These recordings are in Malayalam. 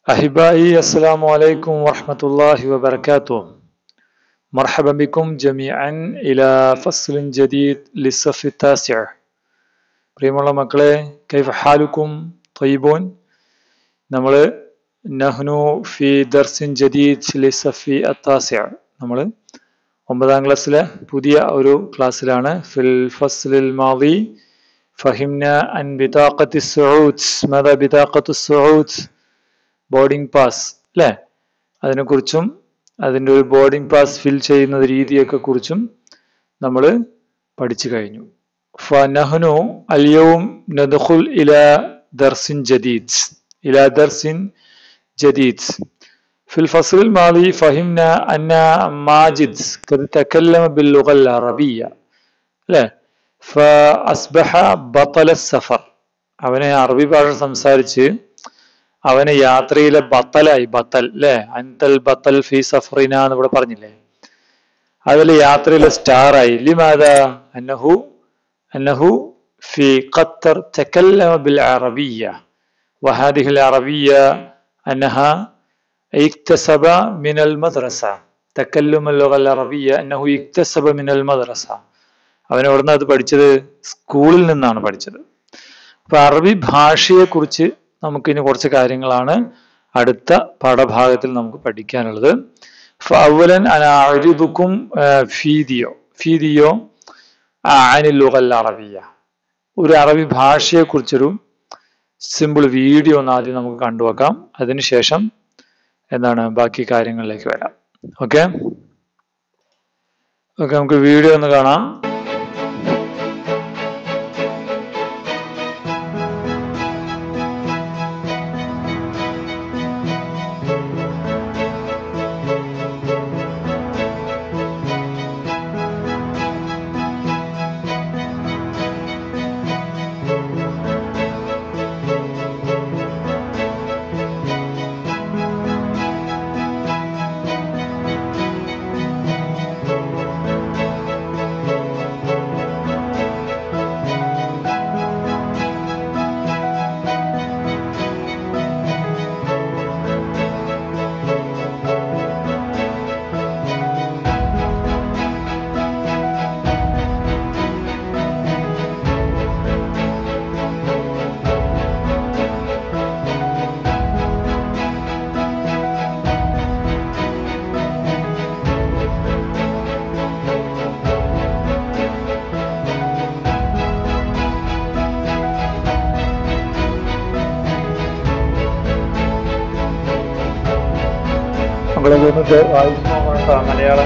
أحبائي السلام عليكم ورحمة الله وبركاته. مرحبا بكم جميعا إلى فصل جديد للصف التاسع. പ്രിയമുള്ള മക്കളെ, كيف حالكم طيبون؟ നമ്മൾ നഹ്നു ഫി ദർസിൻ ജദീദ് ലിസ്സഫ് التاسع. നമ്മൾ 9ാം ക്ലാസ്സിലെ പുതിയ ഒരു ക്ലാസ്സിലാണ്. ഫിൽ ഫസ്ലിൽ മാദി ഫഹിംന അൻ ബിതാഖത്തി സുഊദ്. മാദാ ബിതാഖത്തു സുഊദ്? ബോർഡിംഗ് പാസ് അല്ലേ? അതിനെക്കുറിച്ചും അതിൻ്റെ ഒരു ബോർഡിംഗ് പാസ് ഫിൽ ചെയ്യുന്ന രീതിയൊക്കെ കുറിച്ചും നമ്മൾ പഠിച്ചു കഴിഞ്ഞു. ഫനഹ്നു അൽയൗം നദ്ഖുൽ ഇലാ ദർസിൻ ജദീദ്. ഇലാ ദർസിൻ ജദീദ്. في الفصل الماضي فهمنا أن ماجد قد تكلم باللغة العربية لا فأصبح بطل السفر. അവനെ അറബി ഭാഷ സംസാരിച്ച് അവന് യാത്രയിലെ ബത്തലായി. ബത്തൽ അല്ലേ? അൻതൽ ബത്തൽ ഫി സഫറിന എന്ന് ഇവിടെ പറഞ്ഞില്ലേ? അതിലെ യാത്രയിലെ സ്റ്റാറായി. ലിമാദാ അന്നഹു ഫി ഖത്തർ തകല്ലമ ബിൽ അറബിയ്യ വഹാദിഹി അൽ അറബിയ്യ അന്നഹ ഇക്തസബ മിനൽ മദ്രസ. തകല്ലുമ അൽ ലുഗ അൽ അറബിയ്യ അന്നഹു ഇക്തസബ മിനൽ മദ്രസ. അവൻ എവിടുന്നാ അത് പഠിച്ചത്? സ്കൂളിൽ നിന്നാണ് പഠിച്ചത്. അപ്പൊ അറബി ഭാഷയെ കുറിച്ച് നമുക്കിനി കുറച്ച് കാര്യങ്ങളാണ് അടുത്ത പാഠഭാഗത്തിൽ നമുക്ക് പഠിക്കാനുള്ളത്. ഫഅവ്വലൻ അന അഅരിദുകും ഫീദിയോ അനിൽ ലുഗൽ അറബിയ്യ. ഒരു അറബി ഭാഷയെ കുറിച്ചൊരു സിമ്പിൾ വീഡിയോ ഒന്ന് ആദ്യം നമുക്ക് കണ്ടുവെക്കാം. അതിനുശേഷം ബാക്കി കാര്യങ്ങളിലേക്ക് വരാം. ഓക്കെ, നമുക്ക് വീഡിയോ ഒന്ന് കാണാം. മലയാളം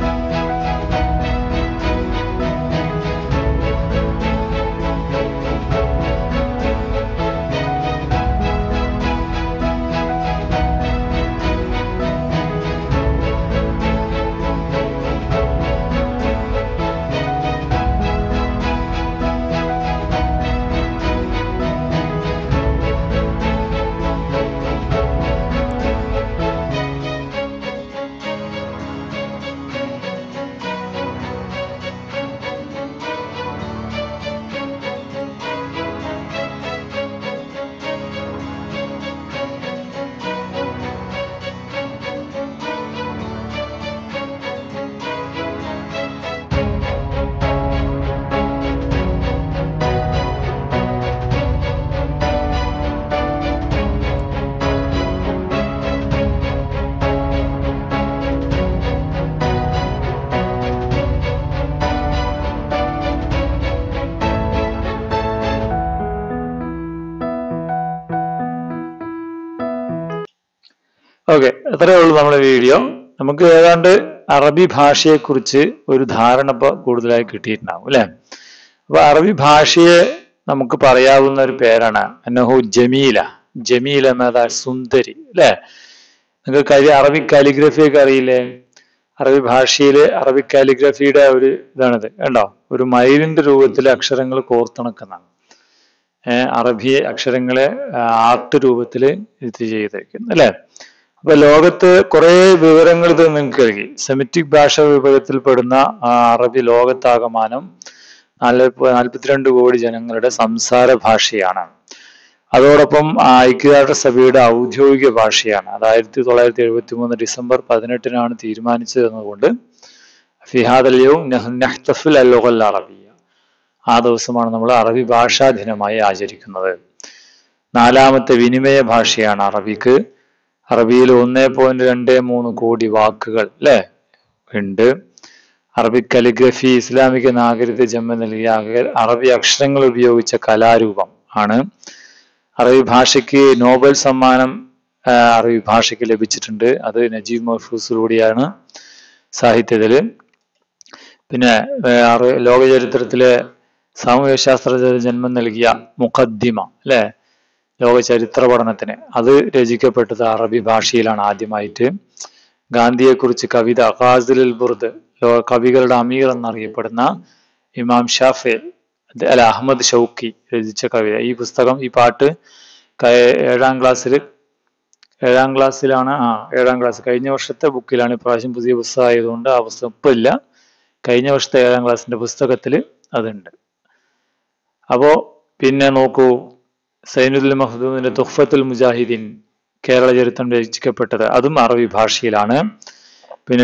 ഓക്കെ, അത്രയേ ഉള്ളൂ നമ്മുടെ വീഡിയോ. നമുക്ക് ഏതാണ്ട് അറബി ഭാഷയെ കുറിച്ച് ഒരു ധാരണ ഇപ്പൊ കൂടുതലായി കിട്ടിയിട്ടുണ്ടാവും അല്ലെ? അപ്പൊ അറബി ഭാഷയെ നമുക്ക് പറയാവുന്ന ഒരു പേരാണ് അന്നഹു ജമീല. ജമീല എന്നതാ സുന്ദരി അല്ലെ? നിങ്ങൾക്ക് അറബി കാലിഗ്രഫി ഒക്കെ അറിയില്ലേ? അറബി ഭാഷയില് അറബി കാലിഗ്രഫിയുടെ ഒരു ഇതാണിത്. കണ്ടോ? ഒരു മയിലിന്റെ രൂപത്തിൽ അക്ഷരങ്ങൾ കോർത്തിണക്കുന്നതാണ്. അറബി അക്ഷരങ്ങളെ ആർട്ട് രൂപത്തിൽ ഇത് ചെയ്തേക്കുന്നു അല്ലെ? അപ്പൊ ലോകത്ത് കുറെ വിവരങ്ങൾ ഇത് നിങ്ങൾക്ക് നൽകി. സെമിറ്റിക് ഭാഷ വിഭാഗത്തിൽപ്പെടുന്ന അറബി ലോകത്താകമാനം 42 കോടി ജനങ്ങളുടെ സംസാര ഭാഷയാണ്. അതോടൊപ്പം ഐക്യരാഷ്ട്രസഭയുടെ ഔദ്യോഗിക ഭാഷയാണ്. അത് 1973 ഡിസംബർ 18 തീരുമാനിച്ചത് എന്നതുകൊണ്ട് ഫിഹാദൽ യൗം നഹ്തഫിൽ അൽ-ലുഗൽ അറബിയ്യ, ആ ദിവസമാണ് നമ്മൾ അറബി ഭാഷാ ദിനമായി ആചരിക്കുന്നത്. 4ാമത്തെ വിനിമയ ഭാഷയാണ് അറബിക്ക്. അറബിയിൽ 1.23 കോടി വാക്കുകൾ അല്ലെ ഉണ്ട്. അറബിക് കാലിഗ്രഫി ഇസ്ലാമിക നാഗരികത ജന്മം നൽകിയ അറബി അക്ഷരങ്ങൾ ഉപയോഗിച്ച കലാരൂപം ആണ്. അറബി ഭാഷയ്ക്ക് നോബൽ സമ്മാനം അറബി ഭാഷയ്ക്ക് ലഭിച്ചിട്ടുണ്ട്. അത് നജീബ് മഹ്ഫൂസിലൂടെയാണ് സാഹിത്യത്തില്. പിന്നെ ലോക ചരിത്രത്തിലെ സാമൂഹ്യശാസ്ത്രജ്ഞ ജന്മം നൽകിയ മുഖദ്ദിമ അല്ലെ, ലോക ചരിത്ര പഠനത്തിന്, അത് രചിക്കപ്പെട്ടത് അറബി ഭാഷയിലാണ് ആദ്യമായിട്ട്. ഗാന്ധിയെക്കുറിച്ച് കവിത ഖാസിലുൽ ബുർദ്, കവികളുടെ അമീർ എന്നറിയപ്പെടുന്ന ഇമാം ഷാഫി അല്ല അഹമ്മദ് ഷൗക്കി രചിച്ച കവിത. ഈ പുസ്തകം, ഈ പാട്ട് 7ാം ക്ലാസ്സിലാണ്. 7ാം ക്ലാസ് കഴിഞ്ഞ വർഷത്തെ ബുക്കിലാണ്. ഇപ്രാവശ്യം പുതിയ പുസ്തകം ആയതുകൊണ്ട് ആ പുസ്തകം ഇപ്പം ഇല്ല. കഴിഞ്ഞ വർഷത്തെ 7ാം ക്ലാസ്സിന്റെ പുസ്തകത്തിൽ അതുണ്ട്. അപ്പോ പിന്നെ നോക്കൂ, സൈനുൽ മഖ്ദൂമിന്റെ തുഹ്ഫത്തുൽ മുജാഹിദീൻ കേരള ചരിത്രം രചിക്കപ്പെട്ടത് അതും അറബി ഭാഷയിലാണ്. പിന്നെ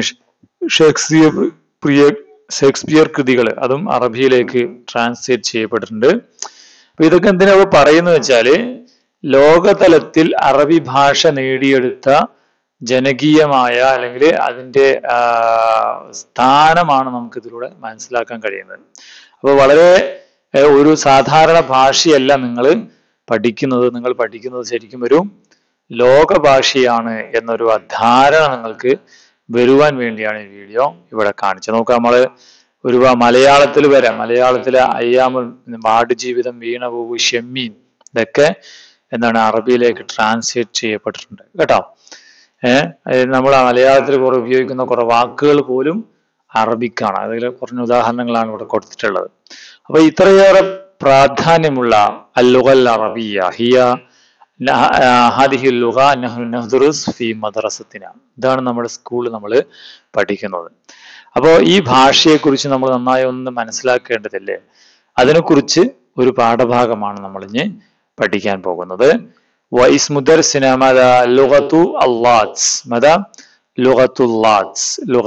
ഷേക്സ്പിയർ കൃതികൾ അതും അറബിയിലേക്ക് ട്രാൻസ്ലേറ്റ് ചെയ്യപ്പെട്ടിട്ടുണ്ട്. അപ്പൊ ഇതൊക്കെ എന്തിനാ പറയുന്നത് വെച്ചാല്, ലോകതലത്തിൽ അറബി ഭാഷ നേടിയെടുത്ത ജനകീയമായ അല്ലെങ്കിൽ അതിൻ്റെ സ്ഥാനമാണ് നമുക്ക് ഇതിലൂടെ മനസ്സിലാക്കാൻ കഴിയുന്നത്. അപ്പൊ വളരെ ഒരു സാധാരണ ഭാഷയല്ല നിങ്ങൾ പഠിക്കുന്നത് ശരിക്കും ഒരു ലോക ഭാഷയാണ് എന്നൊരു ധാരണ നിങ്ങൾക്ക് വരുവാൻ വേണ്ടിയാണ് ഈ വീഡിയോ ഇവിടെ കാണിച്ചത്. നോക്കാം, നമ്മള് ഒരു മലയാളത്തിലെ അയ്യാമുൽ, ആടുജീവിതം, വീണപൂവ്, ഷെമ്മീൻ, ഇതൊക്കെ എന്താണ് അറബിയിലേക്ക് ട്രാൻസ്ലേറ്റ് ചെയ്യപ്പെട്ടിട്ടുണ്ട് കേട്ടോ. നമ്മൾ മലയാളത്തിൽ കുറെ ഉപയോഗിക്കുന്ന കുറെ വാക്കുകൾ പോലും അറബിക്കാണ്. അതിൽ കുറഞ്ഞ ഉദാഹരണങ്ങളാണ് ഇവിടെ കൊടുത്തിട്ടുള്ളത്. അപ്പൊ ഇത്രയേറെ പ്രാധാന്യമുള്ള അൽ-ലുഗൽ അറബിയ്യ ഹിയ ഹാദിഹി ലുഗ നഹ്നു നദ്റുസ് ഫീ മദ്റസത്തിന, ഇതാണ് നമ്മുടെ സ്കൂളിൽ നമ്മൾ പഠിക്കുന്നത്. അപ്പോൾ ഈ ഭാഷയെക്കുറിച്ച് നമ്മൾ നന്നായി ഒന്ന് മനസ്സിലാക്കേണ്ടതില്ലേ, അതിനെക്കുറിച്ച് ഒരു പാഠഭാഗമാണ് നമ്മൾ ഇനി പഠിക്കാൻ പോകുന്നത്. واسم درسنا ماذا؟ لغة اللات. ماذا؟ لغة اللات.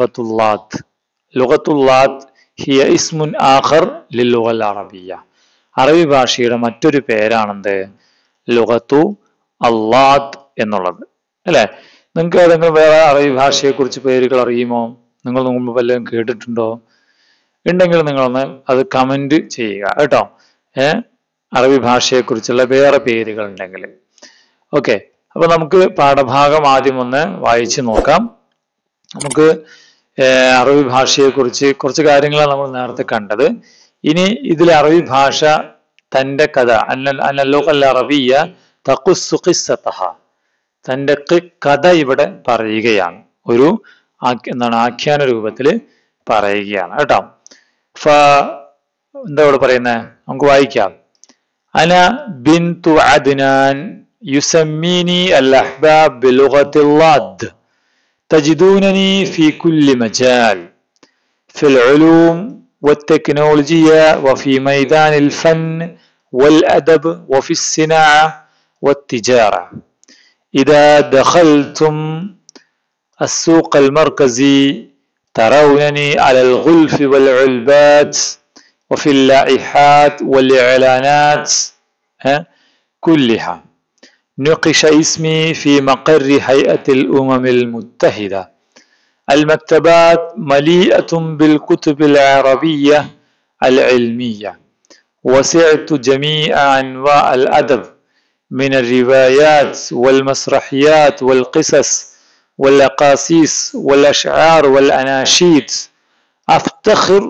لغة اللات هي اسم آخر للغة العربية. അറബി ഭാഷയുടെ മറ്റൊരു പേരാണെന്ത്? ലുഗത്തു അല്ലാത്ത് എന്നുള്ളത് അല്ലെ. നിങ്ങൾക്ക് ഏതെങ്കിലും വേറെ അറബി ഭാഷയെ കുറിച്ച് പേരുകൾ അറിയുമോ? നിങ്ങൾ മുമ്പ് വല്ലതും കേട്ടിട്ടുണ്ടോ? ഉണ്ടെങ്കിൽ നിങ്ങളൊന്ന് അത് കമന്റ് ചെയ്യുക കേട്ടോ. അറബി ഭാഷയെ കുറിച്ചുള്ള വേറെ പേരുകൾ ഉണ്ടെങ്കിൽ. ഓക്കെ, അപ്പൊ നമുക്ക് പാഠഭാഗം ആദ്യം ഒന്ന് വായിച്ചു നോക്കാം. നമുക്ക് അറബി ഭാഷയെ കുറിച്ച് കുറച്ച് കാര്യങ്ങളാണ് നമ്മൾ നേരത്തെ കണ്ടത്. ഇനി ഇതിൽ അറബി ഭാഷ തന്റെ കഥ അറബിയ തഖുസ്സു ഖിസ്സതഹ, തന്റെ കഥ ഇവിടെ പറയുകയാണ്. ഒരു ആഖ്യാന രൂപത്തിൽ പറയുകയാണ് കേട്ടോ. എന്താ ഇവിടെ പറയുന്നത്? നമുക്ക് വായിക്കാം. അന ബിന്തു അദ്നാൻ യുസമ്മീനി അൽ അഹ്ബാബ് ബിലുഗത്തി اللاد تجدونني في كل مجال في العلوم والتكنولوجيا وفي ميدان الفن والأدب وفي الصناعة والتجارة. إذا دخلتم السوق المركزي ترونني على الغلف والعلبات وفي اللائحات والإعلانات كلها. نقش اسمي في مقر هيئة الأمم المتحدة. المكتبات مليئة بالكتب العربية العلمية. وسعت جميع أنواع الأدب من الروايات والمسرحيات والقصص والأقاصيص والأشعار والأناشيد. أفتخر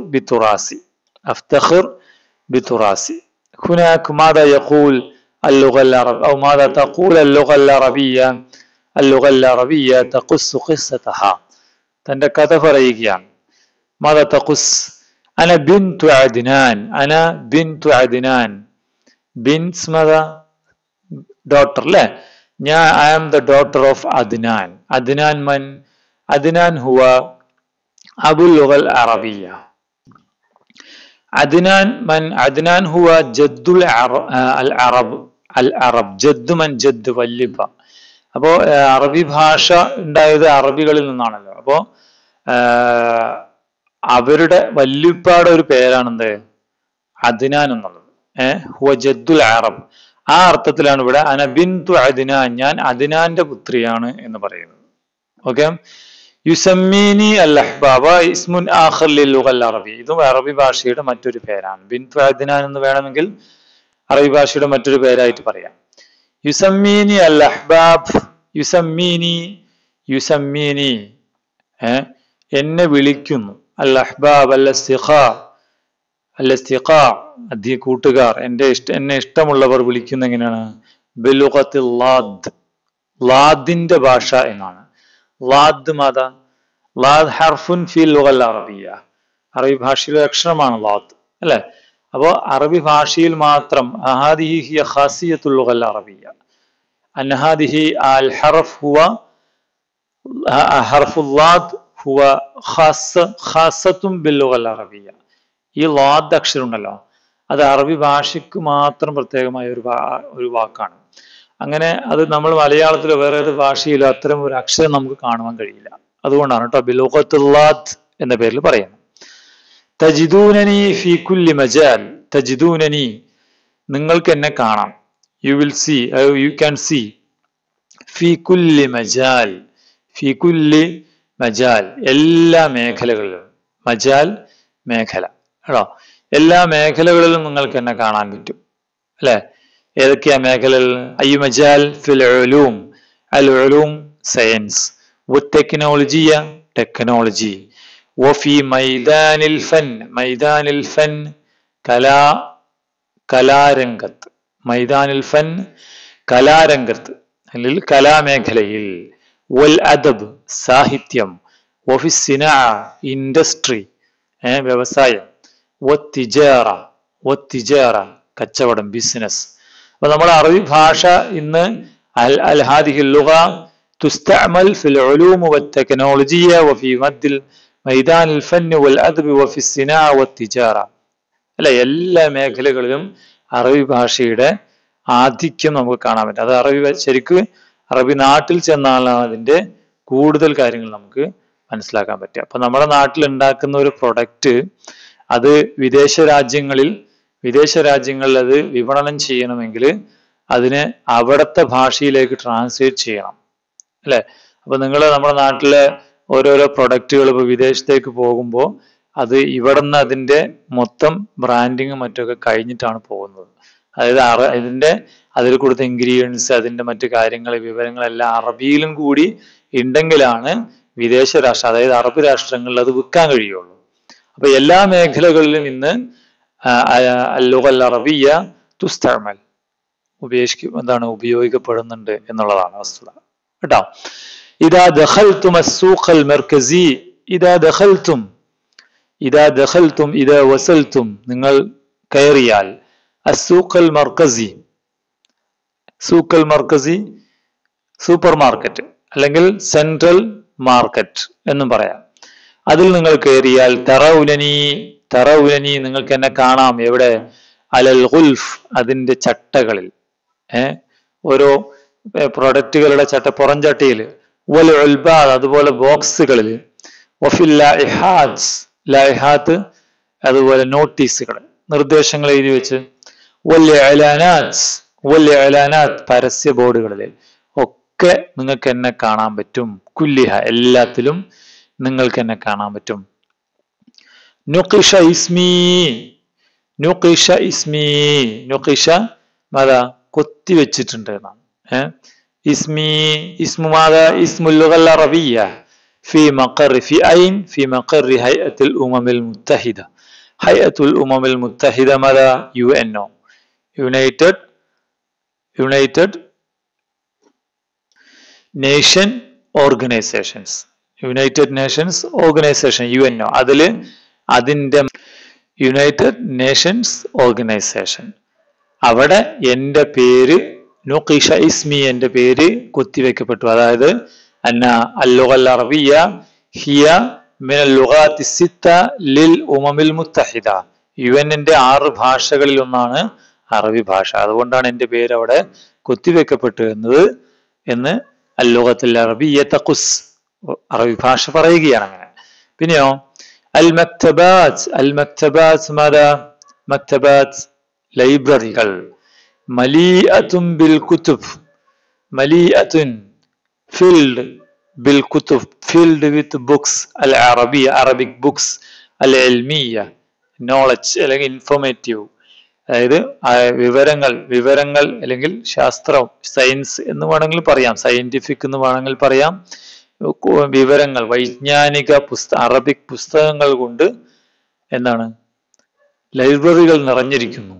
بتراثي. هناك ماذا يقول اللغة العربية أو ماذا تقول اللغة العربية؟ اللغة العربية تقص قصتها. تندك تفريقيان. ماذا تقص؟ أنا بنت عدنان. بنت ماذا؟ daughter. لا، I am the daughter of عدنان. عدنان من؟ عدنان هو أبو اللغة العربية. عدنان من؟ عدنان هو جد العرب അൽ അറബ്, ജദ്ദു മൻ ജദ്, വല്യപ്പ. അപ്പോ അറബി ഭാഷ ഉണ്ടായത് അറബികളിൽ നിന്നാണല്ലോ. അപ്പോ അവരുടെ വല്യപ്പയുടെ ഒരു പേരാണെന്ത്? അദ്നാൻ എന്നുള്ളത്. ഹുവ ജദ്ദുൽ അറബ്. ആ അർത്ഥത്തിലാണ് ഇവിടെ അന ബിന്തു അദ്നാൻ, ഞാൻ അദ്നാന്റെ പുത്രിയാണ് എന്ന് പറയുന്നത്. ഓക്കെ. യുസമ്മീനി അൽ അഹ്ബാബ ഇസ്മുൻ ആഖർ ലിൽ ലുഗൽ അറബി. ഇതും അറബി ഭാഷയുടെ മറ്റൊരു പേരാണ്. ബിന്തു അദ്നാൻ എന്ന് വേണമെങ്കിൽ അറബി ഭാഷയുടെ മറ്റൊരു പേരായിട്ട് പറയാം. യുസമ്മീനി അൽ അഹ്ബാബ്, യുസമ്മീനി, യുസമ്മീനി എന്നെ വിളിക്കുന്നു. അൽ അഹ്ബാബ് അൽ ഇസ്തിഖാ, അൽ ഇസ്തിഖാ കൂട്ടുകാർ, എന്നെ ഇഷ്ടമുള്ളവർ വിളിക്കുന്ന എങ്ങനെയാണ്? ബിലുഗത്തിൽ ലാദ്, ലാദിന്റെ ഭാഷ എന്നാണ്. ലാദ് മാതാ? ലാദ് ഹർഫുൻ ഫി ലുഗൽ അറബിയ, അറബി ഭാഷയിലെ അക്ഷരമാണ് ലാദ്, അല്ലെ? അപ്പോ അറബി ഭാഷയിൽ മാത്രം ഹാദിഹി ഹിയ ഖാസിയത്തുൽ ലുഗൽ അറബിയ അൻ ഹാദിഹി അൽ ഹർഫ് ഹുവ ഹർഫുൽ ലാദ് ഹുവ ഖാസത്തുൻ ബിൽ ലുഗൽ അറബിയ. ഈ ലാദ് അക്ഷരം ഉണ്ടല്ലോ, അത് അറബി ഭാഷയ്ക്ക് മാത്രം പ്രത്യേകമായ ഒരു വാക്കാണ്. അങ്ങനെ അത് നമ്മൾ മലയാളത്തിലോ വേറെ ഏത് ഭാഷയിലോ അത്തരം ഒരു അക്ഷരം നമുക്ക് കാണുവാൻ കഴിയില്ല. അതുകൊണ്ടാണ് കേട്ടോ ബിലുഗത്തുൽ ലാദ് എന്ന പേരിൽ പറയുന്നത്. തജിദൂനനി ഫി കുല്ലി മജാൽ, തജിദൂനനി നിങ്ങൾക്ക് എന്നെ കാണാം. You will see, you can see. ഫി കുല്ലി മജാൽ, ഫി കുല്ലി മജാൽ എല്ലാ മേഖലകളിലും, മജാൽ മേഖല കേട്ടോ, എല്ലാ മേഖലകളിലും നിങ്ങൾക്ക് എന്നെ കാണാൻ പറ്റും, അല്ലെ? ഏതൊക്കെയാ മേഖലകൾ? അയ്യു മജാൽ ഫിൽ ഉലൂം, അൽ ഉലൂം സയൻസ്, വടെക്നോളജിയ ടെക്നോളജി, വഫി മൈദാനിൽ ഫൻ, മൈദാനിൽ ഫൻ കലാരംഗത്ത്, മൈദാനിൽ ഫൻ കലാരംഗത്ത് അല്ലെങ്കിൽ കലാമേഖലയിൽ, വൽ അദബ് സാഹിത്യം, വഫി സിനാ ഇൻഡസ്ട്രി വ്യവസായം, വത്തിജാറ, വത്തിജാറ കച്ചവടം ബിസിനസ്. അപ്പൊ നമ്മുടെ അറബി ഭാഷ ഇന്ന് അൽ ഹാദിഹി ലുഗ തുസ്തഅമൽ ഫിൽ ഉലൂം വത്തെക്നോളജിയ വഫി മദ്ദിൽ മൈദാനിൽ ഫൻ വൽ അദബ് വഫി സിനാ വത്തിജാറ, അല്ലെ? എല്ലാ മേഖലകളിലും അറബി ഭാഷയുടെ ആധിക്യം നമുക്ക് കാണാൻ പറ്റും. അത് ശരിക്കും അറബി നാട്ടിൽ ചെന്നാലാണ് അതിന്റെ കൂടുതൽ കാര്യങ്ങൾ നമുക്ക് മനസ്സിലാക്കാൻ പറ്റുക. അപ്പൊ നമ്മുടെ നാട്ടിൽ ഉണ്ടാക്കുന്ന ഒരു പ്രൊഡക്റ്റ് അത് വിദേശ രാജ്യങ്ങളിൽ അത് വിപണനം ചെയ്യണമെങ്കിൽ അതിനെ അവിടുത്തെ ഭാഷയിലേക്ക് ട്രാൻസ്ലേറ്റ് ചെയ്യണം, അല്ലെ? അപ്പൊ നിങ്ങൾ നമ്മുടെ നാട്ടിലെ ഓരോരോ പ്രൊഡക്റ്റുകൾ ഇപ്പൊ വിദേശത്തേക്ക് പോകുമ്പോൾ അത് ഇവിടെ നിന്ന് അതിന്റെ മൊത്തം ബ്രാൻഡിങ്ങും മറ്റൊക്കെ കഴിഞ്ഞിട്ടാണ് പോകുന്നത്. അതായത് അതിൽ കൊടുത്ത ഇൻഗ്രീഡിയൻസ്, അതിന്റെ മറ്റു കാര്യങ്ങൾ, വിവരങ്ങളെല്ലാം അറബിയിലും കൂടി ഉണ്ടെങ്കിലാണ് വിദേശ രാഷ്ട്രം, അതായത് അറബ് രാഷ്ട്രങ്ങളിൽ അത് വിൽക്കാൻ കഴിയുള്ളൂ. അപ്പൊ എല്ലാ മേഖലകളിലും ഇന്ന് അൽ-ലുഗൽ അറബിയ്യ തുസ്തഅമൽ ഉപയോഗിക്കപ്പെടുന്നുണ്ട് എന്നുള്ളതാണ് വസ്തുത കേട്ടോ. ഇദാ ദഖൽതും അസ്സൂഖൽ മർകസി, ഇദാ ദഖൽതും, ഇദാ ദഖൽതും, ഇദാ വസൽതും നിങ്ങൾ കയറിയാൽ, അസ്സൂഖൽ മർകസി, സൂഖൽ മർകസി സൂപ്പർ മാർക്കറ്റ് അല്ലെങ്കിൽ സെൻട്രൽ മാർക്കറ്റ് എന്നും പറയാം. അതിൽ നിങ്ങൾ കയറിയാൽ തറൗലനി, തറൗലനി നിങ്ങൾക്ക് എന്നെ കാണാം. എവിടെ? അലൽ ഗുൽഫ് അതിന്റെ ചട്ടകളിൽ, ഓരോ പ്രൊഡക്റ്റുകളുടെ പുറംചട്ടിയിൽ, വൽ ഉൽബാദ് അതുപോലെ ബോക്സുകളിൽ, വഫിൽ ലൈഹാത്ത്, ലൈഹാത്ത് അതുപോലെ നോട്ടീസുകൾ, നിർദ്ദേശങ്ങൾ എഴുതി വെച്ച്, വൽ ഇഅ്ലാനാത്ത്, വൽ ഇഅ്ലാനാത്ത് പരസ്യ ബോർഡുകളിൽ ഒക്കെ നിങ്ങൾക്ക് എന്നെ കാണാൻ പറ്റും. കുല്ലിഹ എല്ലാത്തിലും നിങ്ങൾക്ക് എന്നെ കാണാൻ പറ്റും. നുഖിഷ ഇസ്മി, നുഖിഷ ഇസ്മി, നുഖിഷ മാതാ കൊത്തി വെച്ചിട്ടുണ്ട് എന്നാണ്. ഇസ്മി, ഇസ്മു മാതാ ഇസ്മുൽ ലുഗൽ അറബിയ്യ ഫി മഖറി, ഫി ഐൻ ഫി മഖറി ഹൈഅത്തുൽ ഉമമിൽ മുത്തഹിദ, ഹൈഅത്തുൽ ഉമമിൽ മുത്തഹിദ മാതാ UNO, United Nation Organisations, United Nations Organisation UNO, അതിന്റെ യുണൈറ്റഡ് നേഷൻസ് ഓർഗനൈസേഷൻ, അവിടെ എൻ്റെ പേര് നുഖിഷ ഇസ്മി എൻ്റെ പേര് കൊത്തിവെക്കപ്പെട്ടു. അതായത് അന്ന അൽ-ലുഗൽ അറബിയ്യ ഹിയ മിനൽ ലുഗാത്തി സിത്ത ലിൽ ഉമമിൽ മുത്തഹിദ, UN 6 ഭാഷകളിൽ ഒന്നാണ് അറബി ഭാഷ. അതുകൊണ്ടാണ് എൻ്റെ പേര് അവിടെ കൊത്തിവെക്കപ്പെട്ടു എന്ന് അൽ-ലുഗത്തുൽ അറബിയ്യത ഖുസ്, അറബി ഭാഷ പറയുകയാണ് അങ്ങനെ. പിന്നെയോ അൽ-മക്തബാത്ത് മാദാ മക്തബാത്ത് ലൈബ്രറികൾ, മലീഅത്തുൻ ബിൽ കുതുബ്, മലീഅത്തുൻ filled bil kutub, filled with books al arabiyya, Arabic books, al ilmiyya, knowledge അല്ലെങ്കിൽ ഇൻഫോർമേറ്റീവ്, അതായത് വിവരങ്ങൾ അല്ലെങ്കിൽ ശാസ്ത്രം, സയൻസ് എന്ന് വേണമെങ്കിൽ പറയാം, സയന്റിഫിക് എന്ന് വേണമെങ്കിൽ പറയാം, വിവരങ്ങൾ, വൈജ്ഞാനിക അറബിക് പുസ്തകങ്ങൾ കൊണ്ട് എന്താണ് ലൈബ്രറികൾ നിറഞ്ഞിരിക്കുന്നു.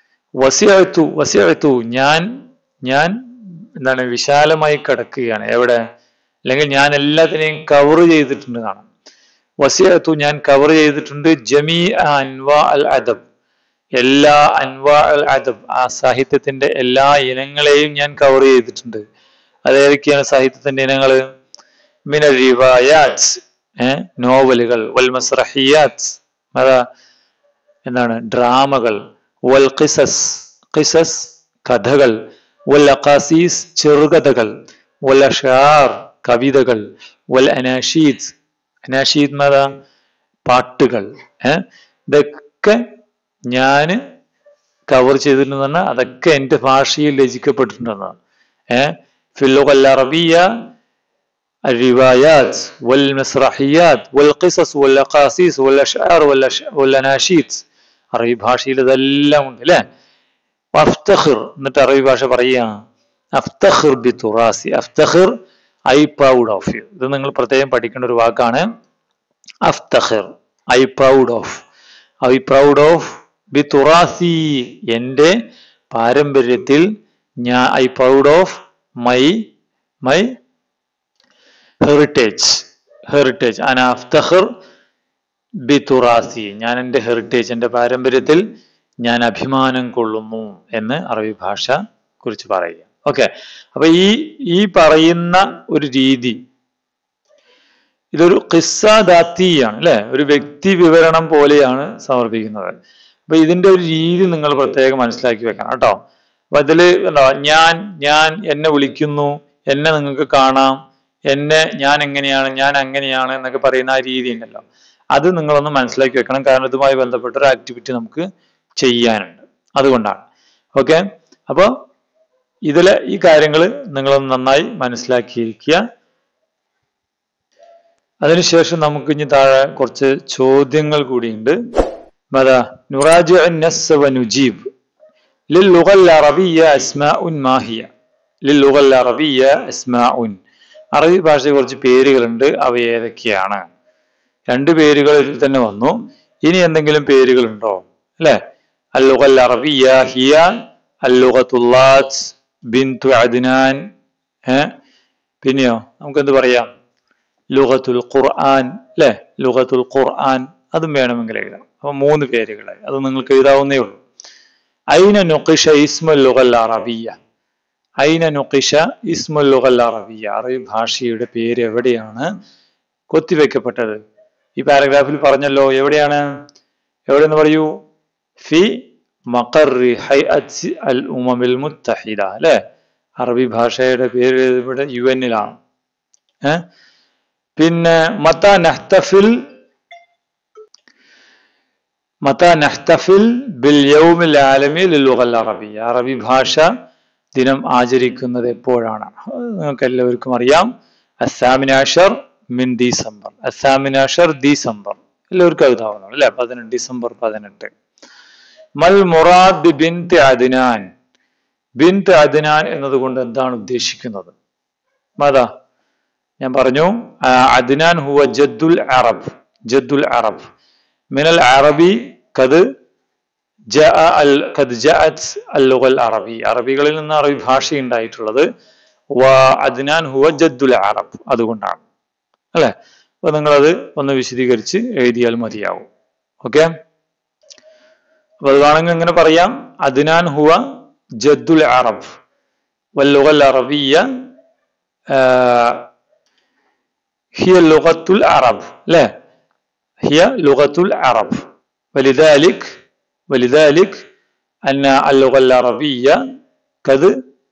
വസിഅതു ഞാൻ എന്താണ് വിശാലമായി കിടക്കുകയാണ്. എവിടെ? അല്ലെങ്കിൽ ഞാൻ എല്ലാത്തിനെയും കവർ ചെയ്തിട്ടുണ്ട് കാണാം. വസിഅതു ഞാൻ കവർ ചെയ്തിട്ടുണ്ട്. ജമീഅ അൻവാ അൽ അദബ്, എല്ലാ അൻവാ അൽ അദബ്, ആ സാഹിത്യത്തിന്റെ എല്ലാ ഇനങ്ങളെയും ഞാൻ കവർ ചെയ്തിട്ടുണ്ട്. അതേതൊക്കെയാണ് സാഹിത്യത്തിന്റെ ഇനങ്ങൾ? മിനൽ റിവായാത്ത്, നോവലുകൾ, വൽ മസ്റഹിയാത്ത്, അതാ എന്താണ് ഡ്രാമകൾ, വൽ ഖിസസ് കഥകൾ, വൽ അഖാസീസ് ചെറുകഥകൾ, വൽ അഷ്ആർ കവിതകൾ, വൽ അനാഷീദ് മതാ പാട്ടുകൾ, ഇതൊക്കെ ഞാൻ കവർ ചെയ്തിട്ടുണ്ടെന്ന് പറഞ്ഞാൽ അതൊക്കെ എൻ്റെ ഭാഷയിൽ രചിക്കപ്പെട്ടിട്ടുണ്ടെന്നാണ്. ഫിൽ ലുഗൽ അറബിയ്യ الروايات والمسرحيات والقصص والأقاصيص والأشعار والأناشيد. അറബി ഭാഷയിൽ ഇതെല്ലാം ഉണ്ട് അല്ലേ? അഫ്തഖിർ, എന്നിട്ട് അറബി ഭാഷ പറയാ അഫ്തഖിർ ബി തുറാസി, അഫ്തഖിർ ഐ പ്രൗഡ് ഓഫ് യു. ഇത് നിങ്ങൾ പ്രത്യേകം പഠിക്കേണ്ട ഒരു വാക്കാണ്. അഫ്തഖിർ ഐ പ്രൗഡ് ഓഫ് ബി തുറാസി, എൻ്റെ പാരമ്പര്യത്തിൽ ഞാൻ, I proud of my heritage അന അഫ്തഖിർ ബി തുറാസി, ഞാൻ എൻ്റെ ഹെറിറ്റേജ്, എൻ്റെ പാരമ്പര്യത്തിൽ ഞാൻ അഭിമാനം കൊള്ളുന്നു എന്ന് അറബി ഭാഷ കുറിച്ച് പറയുക. ഓക്കെ, അപ്പൊ ഈ പറയുന്ന ഒരു രീതി ഇതൊരു ഖിസ്സ ദാത്തിയാണ് അല്ലെ, ഒരു വ്യക്തി വിവരണം പോലെയാണ് സമർപ്പിക്കുന്നത്. അപ്പൊ ഇതിന്റെ ഒരു രീതി നിങ്ങൾ പ്രത്യേകം മനസ്സിലാക്കി വെക്കണം കേട്ടോ. അപ്പൊ അതില് എന്താ, ഞാൻ എന്നെ വിളിക്കുന്നു, എന്നെ നിങ്ങൾക്ക് കാണാം, ഞാൻ എങ്ങനെയാണ്, ഞാൻ അങ്ങനെയാണ് എന്നൊക്കെ പറയുന്ന ആ രീതി ഉണ്ടല്ലോ, അത് നിങ്ങളൊന്ന് മനസ്സിലാക്കി വെക്കണം. കാരണം ഇതുമായി ബന്ധപ്പെട്ട ഒരു ആക്ടിവിറ്റി നമുക്ക് ചെയ്യാനുണ്ട്, അതുകൊണ്ടാണ്. ഓക്കെ, അപ്പൊ ഇതിലെ ഈ കാര്യങ്ങൾ നിങ്ങളൊന്ന് നന്നായി മനസ്സിലാക്കിയിരിക്കുക. അതിനുശേഷം നമുക്ക് ഇനി താഴെ കുറച്ച് ചോദ്യങ്ങൾ കൂടിയുണ്ട്. മതാ നുറാജിഉ അൻ-നസ്സ വ നുജീബ്. ലിൽ-ലുഗൽ അറബിയ്യ അസ്മാഉൻ മാഹിയ. ലിൽ-ലുഗൽ അറബിയ്യ അസ്മാഉൻ, അറബി ഭാഷയിൽ കുറച്ച് പേരുകളുണ്ട്, അവ ഏതൊക്കെയാണ്? 2 പേരുകൾ ഇതിൽ തന്നെ വന്നു. ഇനി എന്തെങ്കിലും പേരുകൾ ഉണ്ടോ അല്ലെ? അൽ-ലുഗൽ അറബിയ്യ ഹിയ അൽ-ലുഗത്തുല്ലാത്ത് ബിൻതു അദ്നാൻ. പിന്നെയോ നമുക്ക് എന്ത് പറയാം? ലുഗത്തുൽ ഖുർആൻ അല്ലെ, ലുഗത്തുൽ ഖുർആൻ, അതും വേണമെങ്കിൽ എഴുതാം. അപ്പൊ 3 പേരുകളായി, അത് നിങ്ങൾക്ക് എഴുതാവുന്നേ ഉള്ളൂ. ഐന നുഖിഷ ഇസ്മുൽ ലുഗൽ അറബിയ്യ, ഐന നുഖിഷ ഇസ്മുൽ ലുഗൽ അറബിയ്യ, അറബി ഭാഷയുടെ പേര് എവിടെയാണ് കൊത്തിവെക്കപ്പെട്ടത്? ഈ പാരഗ്രാഫിൽ പറഞ്ഞല്ലോ, എവിടെയെന്ന് പറയൂ? ഫി മഖറി ഹൈഅത്ത് അൽ ഉമമിൽ മുത്തഹിദ അല്ലെ, അറബി ഭാഷയുടെ പേര് ഇവിടെ UN-ലാണ്. പിന്നെ മതാ നഹ്തഫിൽ ബിൽ യൗമിൽ ആലമി ലിൽ ലുഗൽ അറബിയ്യ, അറബി ഭാഷ ദിനം ആചരിക്കുന്നത് എപ്പോഴാണ്? നിങ്ങൾക്ക് എല്ലാവർക്കും അറിയാം, അസ്സാമിനാഷർ മിൻ ഡിസംബർ, അസ്സാമിനാഷർ ഡിസംബർ, എല്ലാവർക്കും എഴുതാവുന്നതാണ് അല്ലെ, ഡിസംബർ 18. മൽ മുറാദ് ബിൻത് അദ്നാൻ, ബിൻത് അദ്നാൻ എന്നതുകൊണ്ട് എന്താണ് ഉദ്ദേശിക്കുന്നത്? മതാ ഞാൻ പറഞ്ഞു, അദ്നാൻ ഹുവ ജദ്ദുൽ അറബ് മിനൽ അറബി ഖദ് ജഅത് അൽ-ലുഗൽ അറബി, അറബികളിൽ നിന്ന് അറബി ഭാഷ ഉണ്ടായിട്ടുള്ളത്. വ അദ്നാൻ ഹുവ ജദ്ദുൽ അറബ്, അതുകൊണ്ടാണ് അല്ലെ. അപ്പൊ നിങ്ങളത് ഒന്ന് വിശദീകരിച്ച് എഴുതിയാൽ മതിയാവും. ഓക്കെ, അപ്പൊ അത് വേണമെങ്കിൽ എങ്ങനെ പറയാം? അദ്നാൻ ഹുവ ജദ്ദുൽ അറബ് വൽ ലുഗൽ അറബിയ്യ ഹിയ ലുഗത്തുൽ അറബ് അല്ലെ, ഹിയ ലുഗത്തുൽ അറബ്. വലിദാലിക് അന്ന അൽ-ലുഗൽ അറബിയ്യ ഖദ്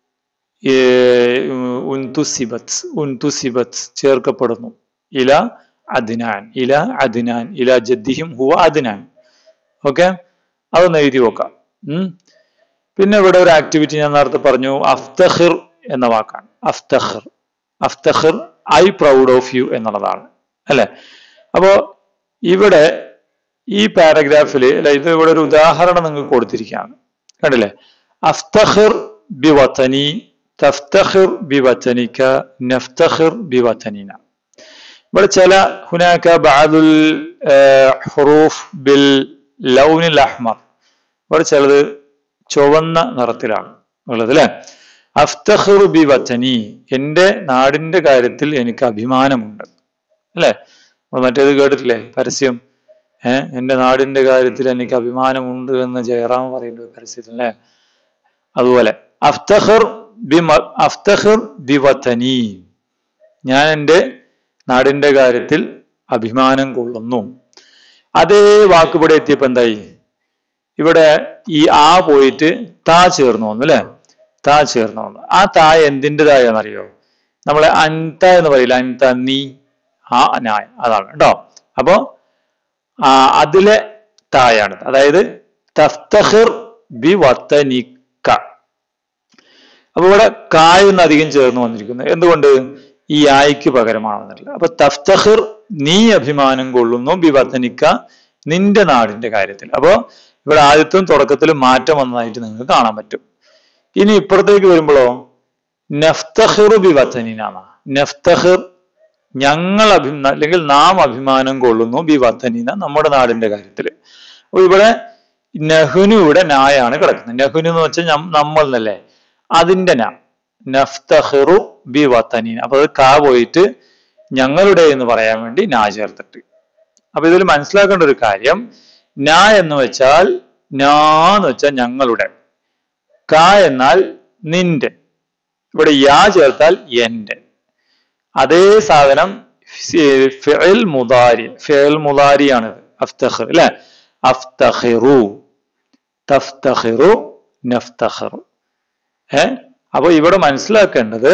ഉൻതുസിബത്ത് ചേർക്കപ്പെടുന്നു ഇല അദ്നാൻ ഇല ജദ്ദിഹിം ഹുവ അദ്നാൻ. ഓക്കെ, അതൊന്ന് എഴുതി നോക്കാം. പിന്നെ ഇവിടെ ഒരു ആക്ടിവിറ്റി ഞാൻ നേരത്തെ പറഞ്ഞു, അഫ്തഖിർ എന്ന വാക്കാണ്. അഫ്തഖിർ ഐ പ്രൗഡ് ഓഫ് യു എന്നുള്ളതാണ് അല്ലെ. അപ്പോ ഇവിടെ ഈ പാരഗ്രാഫില് അല്ലെ, ഇത് ഇവിടെ ഒരു ഉദാഹരണം നിങ്ങൾക്ക് കൊടുത്തിരിക്കുകയാണ്, കണ്ടില്ലേ? അഫ്തഖിർ ബി വതനി, തഫ്തഖിർ ബി വതനിക, നഫ്തഖിർ ബി വതനിന. ഇവിടെ ചില ഹുനാക ബഅദുൽ ഹുറൂഫ് ബിൽ ലൗനിൽ അഹ്മർ, ഇവിടെ ചിലത് ചുവന്ന നിറത്തിലാണ് ഉള്ളത് അല്ലെ. അഫ്തഖിർ ബി വതനി, എന്റെ നാടിന്റെ കാര്യത്തിൽ എനിക്ക് അഭിമാനമുണ്ട് അല്ലെ. മറ്റേത് കേട്ടിട്ടില്ലേ പരസ്യം, എന്റെ നാടിന്റെ കാര്യത്തിൽ എനിക്ക് അഭിമാനമുണ്ട് എന്ന് ജയറാം പറയുന്നത് പരസ്യത്തിൽ അല്ലെ. അതുപോലെ അഫ്തഖിർ ബി വതനി, ഞാൻ എൻ്റെ നാടിന്റെ കാര്യത്തിൽ അഭിമാനം കൊള്ളുന്നു. അതേ വാക്ക് ഇവിടെ എത്തിയപ്പോ എന്തായി? ഇവിടെ ഈ ആ പോയിട്ട് താ ചേർന്ന് വന്നു അല്ലെ. താ ചേർന്ന് വന്നു. ആ താ എന്തിൻ്റെതായെന്നറിയോ? നമ്മളെ അൻത എന്ന് പറയില്ല, അൻത നീ, ആ നായ, അതാണ് കേട്ടോ. അപ്പോ അതിലെ തായാണ്, അതായത് തഫ്തഖിർ ബി വതനിക. അപ്പൊ ഇവിടെ കായൊന്ന് അധികം ചേർന്ന് വന്നിരിക്കുന്നത് എന്തുകൊണ്ട്? ഈ ആയിക്ക് പകരമാണെന്നില്ല. അപ്പൊ തഫ്തഖിർ, നീ അഭിമാനം കൊള്ളുന്നു, ബി വതനിക, നിന്റെ നാടിന്റെ കാര്യത്തിൽ. അപ്പോ ഇവിടെ ആദ്യത്തും തുടക്കത്തിലും മാറ്റം വന്നതായിട്ട് നിങ്ങൾക്ക് കാണാൻ പറ്റും. ഇനി ഇപ്പുറത്തേക്ക് വരുമ്പോഴോ നഫ്തഖിറു ബി വതനിന, നഫ്തഖിർ ഞങ്ങൾ അല്ലെങ്കിൽ നാം അഭിമാനം കൊള്ളുന്നു, ബി വതനിന നമ്മുടെ നാടിന്റെ കാര്യത്തിൽ. അപ്പൊ ഇവിടെ നഹ്നു ഇവിടെ നായാണ് കിടക്കുന്നത്. നഹ്നു എന്ന് വെച്ചാൽ നമ്മൾ എന്നല്ലേ, അതിന്റെ നഫ്തഖിറു ബി വതനിന. അപ്പൊ അത് കാ പോയിട്ട് ഞങ്ങളുടെ എന്ന് പറയാൻ വേണ്ടി നാ ചേർത്തിട്ട്. അപ്പൊ ഇതിൽ മനസ്സിലാക്കേണ്ട ഒരു കാര്യം, നാ എന്ന് വെച്ചാൽ എന്ന് വെച്ചാൽ ഞങ്ങളുടെ, കാ എന്നാൽ നിന്റെ, ഇവിടെ യാ ചേർത്താൽ എന്റെ. അതേ സാധനം ഫിഅൽ മുദാരിയാണ് അഫ്തഖിർ അല്ലെ. അഫ്തഖിറു, തഫ്തഖിറു, നഫ്തഖിറു. അപ്പൊ ഇവിടെ മനസ്സിലാക്കേണ്ടത്,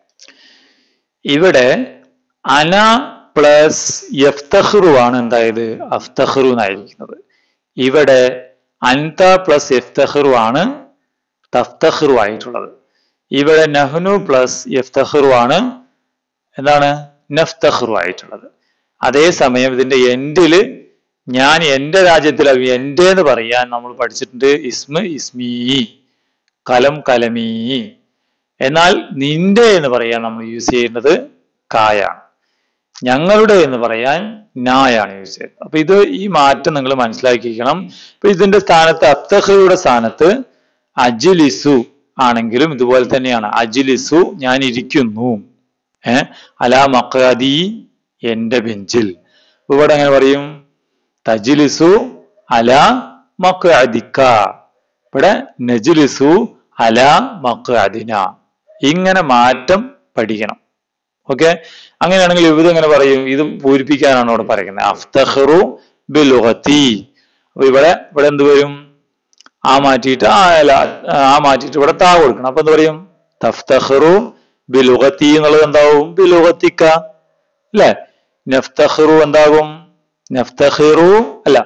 ഇവിടെ അന പ്ലസ് യഫ്തഖിറു ആണ് എന്തായത് അഫ്തഖിറു എന്നായിരിക്കുന്നത്. ഇവിടെ അൻത പ്ലസ് യഫ്തഖിറു ആണ് തഫ്തഖിറു ആയിട്ടുള്ളത്. ഇവിടെ നഹ്നു പ്ലസ് യഫ്തഖിറു ആണ് എന്താണ് നഫ്തഖിറു ആയിട്ടുള്ളത്. അതേസമയം ഇതിന്റെ എൻഡില് ഞാൻ എന്റെ രാജ്യത്തിൽ എന്റെ എന്ന് പറയാൻ നമ്മൾ പഠിച്ചിട്ടുണ്ട് ഇസ്മ ഇസ്മീ, കലം കലമീ. എന്നാൽ നിന്റെ എന്ന് പറയാൻ നമ്മൾ യൂസ് ചെയ്യുന്നത് കായാണ്, ഞങ്ങളുടെ എന്ന് പറയാൻ നായാണ് യൂസ് ചെയ്യുന്നത്. അപ്പൊ ഇത് ഈ മാറ്റം നിങ്ങൾ മനസ്സിലാക്കിയിരിക്കണം. അപ്പൊ ഇതിന്റെ സ്ഥാനത്ത് അഫ്തഖിറുടെ സ്ഥാനത്ത് അജ്ലിസു ആണെങ്കിലും ഇതുപോലെ തന്നെയാണ്. അജ്ലിസു ഞാൻ ഇരിക്കുന്നു, അലാ മഖഅദി എന്റെ ബെഞ്ചിൽ. ഇവിടെ എങ്ങനെ പറയും? തജ്ലിസു അലാ മഖഅദിക, ഇവിടെ നജ്ലിസു അലാ മഖഅദിന. ഇങ്ങനെ മാറ്റം പഠിക്കണം. ഓക്കെ, അങ്ങനെയാണെങ്കിൽ ഇത് എങ്ങനെ പറയും? ഇത് പൂരിപ്പിക്കാനാണ് ഇവിടെ പറയുന്നത്. അഫ്തഖിറു ബിലുഗതി. അപ്പൊ ഇവിടെ എന്ത് വരും? ആ മാറ്റിയിട്ട് ഇവിടെ താ കൊടുക്കണം. അപ്പൊ എന്ത് പറയും? തഫ്തഖിറു ബിലുഗതി എന്നുള്ളത് എന്താവും? ബിലുഗതിക അല്ലെ. നഫ്തഖിറു എന്താകും? നഫ്തഖിറു അല്ല,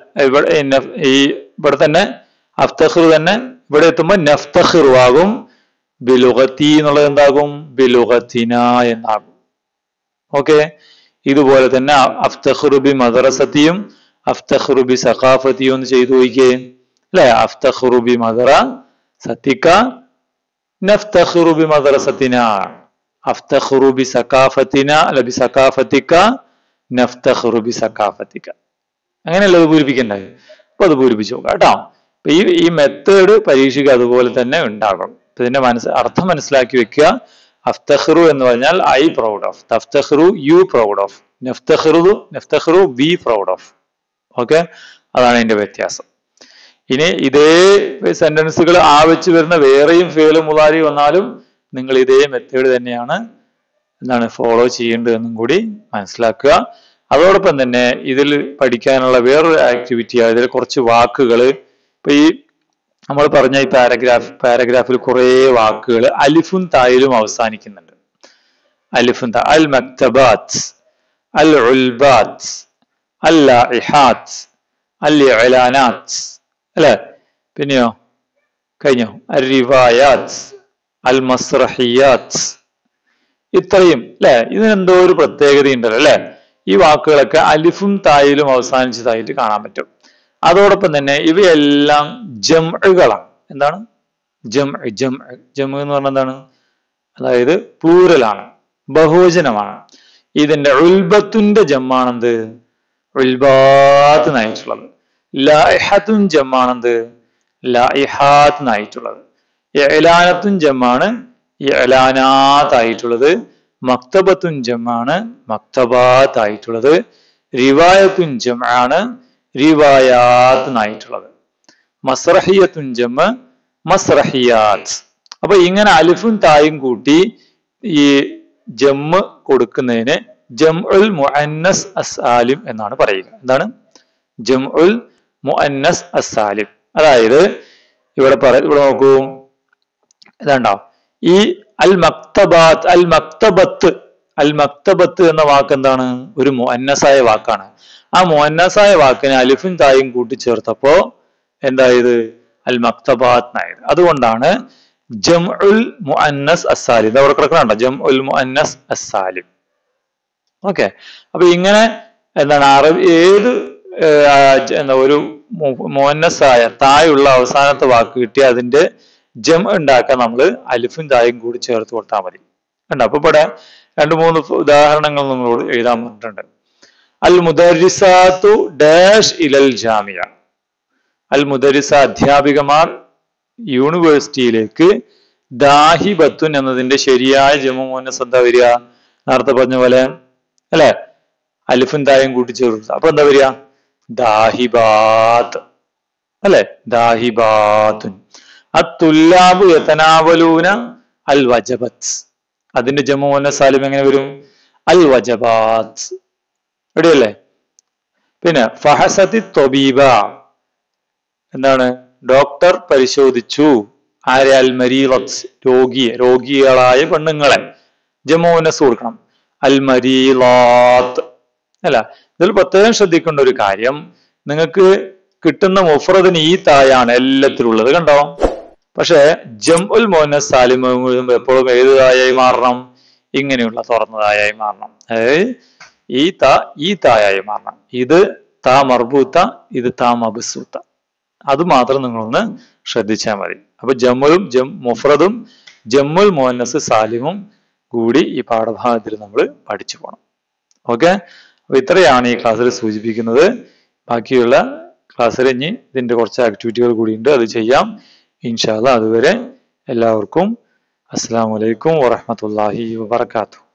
ഇവിടെ തന്നെ അഫ്തഖിറു തന്നെ ഇവിടെ എത്തുമ്പോ നഫ്തഖിറു ആകും. ബിലുഗതി എന്നുള്ളത് എന്താകും? ബിലുഗതിന എന്നാകും. ഓക്കെ, ഇതുപോലെ തന്നെ അഫ്തഖിറു ബി മദ്റസതിയും അഫ്തഖിറു ബി സഖാഫതിയും ഒന്ന് ചെയ്തു നോക്കിയേ അല്ലെ. അഫ്തഖിറു ബി മദ്റസതിക നഫ്തഖിറു ബി മദ്റസതിന, അഫ്തഖിറു ബി സഖാഫതിന അല്ല ബി സഖാഫതിക നഫ്തഖിറു ബി സഖാഫതിക. അങ്ങനെയല്ല അത് പൂരിപ്പിക്കണ്ടായി. അപ്പൊ അത് പൂരിപ്പിച്ചു നോക്കാം കേട്ടോ. അപ്പൊ ഈ മെത്തേഡ് പരീക്ഷയ്ക്ക് അതുപോലെ തന്നെ ഉണ്ടാകും. ഇതിന്റെ അർത്ഥം മനസ്സിലാക്കി വെക്കുക. അഫ്തഖിറു എന്ന് പറഞ്ഞാൽ ഐ പ്രൗഡ് ഓഫ്, തഫ്തഖിറു യു പ്രൗഡ് ഓഫ്, നഫ്തഖിറു വി പ്രൗഡ് ഓഫ്. ഓക്കെ, അതാണ് ഇതിന്റെ വ്യത്യാസം. ഇനി ഇതേ സെന്റൻസുകൾ ആവശ്യച്ച് വരുന്ന വേറെയും ഫേല് മുദാരി വന്നാലും നിങ്ങൾ ഇതേ മെത്തേഡ് തന്നെയാണ് ഫോളോ ചെയ്യേണ്ടതെന്നും കൂടി മനസ്സിലാക്കുക. അതോടൊപ്പം തന്നെ ഇതിൽ പഠിക്കാനുള്ള വേറൊരു ആക്ടിവിറ്റി, ഇതിൽ കുറച്ച് വാക്കുകൾ, ഇപ്പൊ ഈ നമ്മൾ പറഞ്ഞ ഈ പാരഗ്രാഫിൽ കുറെ വാക്കുകൾ അലിഫും തായിലും അവസാനിക്കുന്നുണ്ട്. അലിഫും താ അൽ മക്തബാത്ത്, അൽ ഉൽബാത്ത്, അൽ ലാഇഹാത്ത്, അൽ ഇഅ്ലാനാത്ത്, അല്ലെ? പിന്നെയോ കഴിഞ്ഞോ? അൽ റിവായാത്ത്, അൽ മസ്റഹിയാത്ത്. ഇത്രയും അല്ലെ? ഇതിനെന്തോ ഒരു പ്രത്യേകത ഉണ്ടല്ലോ അല്ലെ? ഈ വാക്കുകളൊക്കെ അലിഫും തായിലും അവസാനിച്ചതായിട്ട് കാണാൻ പറ്റും. അതോടൊപ്പം തന്നെ ഇവയെല്ലാം ജംഅുകളാണ്. എന്താണ്? ജം എന്ന് പറഞ്ഞാൽ എന്താണ്? അതായത് പ്ലൂറലാണ്, ബഹുവചനമാണ്. ഇതിന്റെ ഉൽബത്തിന്റെ ജമ്മാണെന്ത്? ഉൽബാത്ത് എന്നായിട്ടുള്ളത്. ലായിഹത്തുൻ ജമ്മാണെന്ത്? ലായിഹാത്ത് എന്നായിട്ടുള്ളത്. ഇഅ്ലാനത്തുൻ ജമ്മാണ് ഇഅ്ലാനാത്ത് ആയിട്ടുള്ളത്. മക്തബത്തുൻ ജമ്മാണ് മക്തബാത്ത് ആയിട്ടുള്ളത്. റിവായത്തുൻ ജമാണ് റിവായാത്ത് എന്നായിട്ടുള്ളത്. മസ്റഹിയത്തുൻ ജമ്മ് മസ്റഹിയാത്ത്. അപ്പൊ ഇങ്ങനെ അലിഫും തായും കൂട്ടി ഈ ജമ്മ് കൊടുക്കുന്നതിന് ജംഉൽ മുഅന്നസ് അസ്സാലിം എന്നാണ് പറയുക. എന്താണ്? ജംഉൽ മുഅന്നസ് അസ്സാലിം. അതായത് ഇവിടെ നോക്കൂ, ഇതാണ്ടാവും ഈ അൽ മക്തബാത്ത്, അൽ മക്തബത്ത് എന്ന വാക്ക് എന്താണ്? ഒരു മുഅന്നസായ വാക്കാണ്. ആ മുഅന്നസായ വാക്കിന് അലിഫും തായും കൂട്ടിച്ചേർത്തപ്പോ എന്തായത്? അൽ മക്തബാത്ത് എന്നായത്. അതുകൊണ്ടാണ് ജംഉൽ മുഅന്നസ് അസ്സാലിം. ഇത് അവിടെ കിടക്കണുണ്ടോ? ജംഉൽ മുഅന്നസ് അസ്സാലിം. ഓക്കെ. അപ്പൊ ഇങ്ങനെ എന്താണ് ഏത് എന്താ ഒരു മുഅന്നസായ തായുള്ള അവസാനത്തെ വാക്ക് കിട്ടിയ അതിന്റെ ജം ഉണ്ടാക്കാൻ നമ്മൾ അലിഫും തായും കൂടി ചേർത്ത് കൊടുത്താൽ മതി. കണ്ടോ? അപ്പൊ ഇവിടെ 2-3 ഉദാഹരണങ്ങൾ നമ്മളോട് എഴുതാൻ പറഞ്ഞിട്ടുണ്ട്. അൽ മുദരിസാത്തു ഡാഷ് ഇലൽ ജാമിയ. അൽ മുദരിസ അധ്യാപികമാർ യൂണിവേഴ്സിറ്റിയിലേക്ക്. ദാഹിബത്തുൻ എന്നതിന്റെ ശരിയായ ജമു മുഅന്നസ് എന്താ വരിക? നേരത്തെ പറഞ്ഞ പോലെ അല്ലെ? അലിഫും തായും കൂട്ടിച്ചേർത്ത്. അപ്പൊ എന്താ വരിക? ദാഹിബാത്ത് അല്ലെ? ദാഹിബാത്തുൻ. അത്തുല്ലാബു യതനാവലൂന അൽ വജബത്ത്. അതിന്റെ ജമു മുഅന്നസ് സാലിം എങ്ങനെ വരും? അൽ വജബാത്ത്. എവിടെയല്ലേ? പിന്നെ ഫഹസത്തി ത്വബീബ. എന്താണ്? ഡോക്ടർ പരിശോധിച്ചു. ആരെ? അൽ മരീളത്ത്. രോഗികളായ പെണ്ണുങ്ങളെ. ജമു മുഅന്നസ് കൊടുക്കണം. അൽ മരീളാത്ത് അല്ല. ഇതിൽ പ്രത്യേകം ശ്രദ്ധിക്കേണ്ട ഒരു കാര്യം, നിങ്ങൾക്ക് കിട്ടുന്ന മുഫ്രദിന് ഈ തായാണ് എല്ലാത്തിലും ഉള്ളത്. കണ്ടോ? പക്ഷെ ജംഉൽ മുഅന്നസ് സാലിം എപ്പോഴും ഏത് തായായി മാറണം? ഇങ്ങനെയുള്ള തുറന്നതായി മാറണം. അതായത് ഈ തായായി മാറണം. ഇത് താ മർബൂത്ത, ഇത് താ മബ്സൂത്ത. അത് മാത്രം നിങ്ങളൊന്ന് ശ്രദ്ധിച്ചാൽ മതി. അപ്പൊ മുഫ്രദും ജംഉൽ മുഅന്നസ് സാലിമും കൂടി ഈ പാഠഭാഗത്തിൽ നമ്മൾ പഠിച്ചു പോകണം. ഓക്കെ. അപ്പൊ ഇത്രയാണ് ഈ ക്ലാസ്സിൽ സൂചിപ്പിക്കുന്നത്. ബാക്കിയുള്ള ക്ലാസ്സിൽ ഇനി ഇതിന്റെ കുറച്ച് ആക്ടിവിറ്റികൾ കൂടി ഉണ്ട്, അത് ചെയ്യാം ഇൻഷാ അല്ലാഹ്. അതുവരെ എല്ലാവർക്കും അസ്സലാമു അലൈക്കും വറഹ്മത്തുള്ളാഹി വബറകാതുഹു.